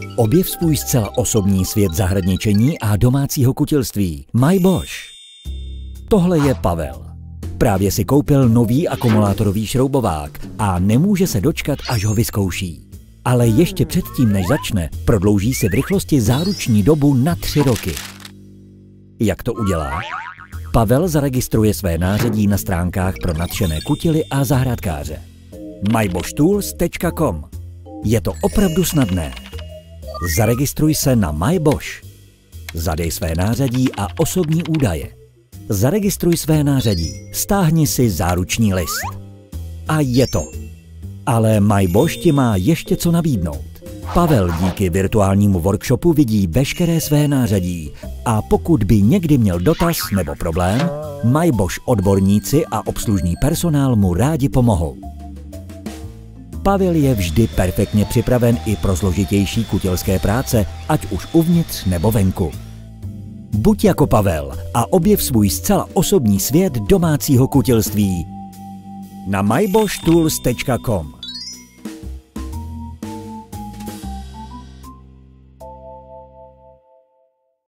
Objev svůj zcela osobní svět zahradničení a domácího kutilství. MyBosch. Tohle je Pavel. Právě si koupil nový akumulátorový šroubovák a nemůže se dočkat, až ho vyzkouší. Ale ještě předtím, než začne, prodlouží si v rychlosti záruční dobu na 3 roky. Jak to udělá? Pavel zaregistruje své nářadí na stránkách pro nadšené kutily a zahrádkáře. mybochtools.com. Je to opravdu snadné. Zaregistruj se na MyBosch. Zadej své nářadí a osobní údaje. Zaregistruj své nářadí, stáhni si záruční list. A je to. Ale MyBosch ti má ještě co nabídnout. Pavel díky virtuálnímu workshopu vidí veškeré své nářadí a pokud by někdy měl dotaz nebo problém, MyBosch odborníci a obslužný personál mu rádi pomohou. Pavel je vždy perfektně připraven i pro složitější kutilské práce, ať už uvnitř nebo venku. Buď jako Pavel a objev svůj zcela osobní svět domácího kutilství na mybochtools.com.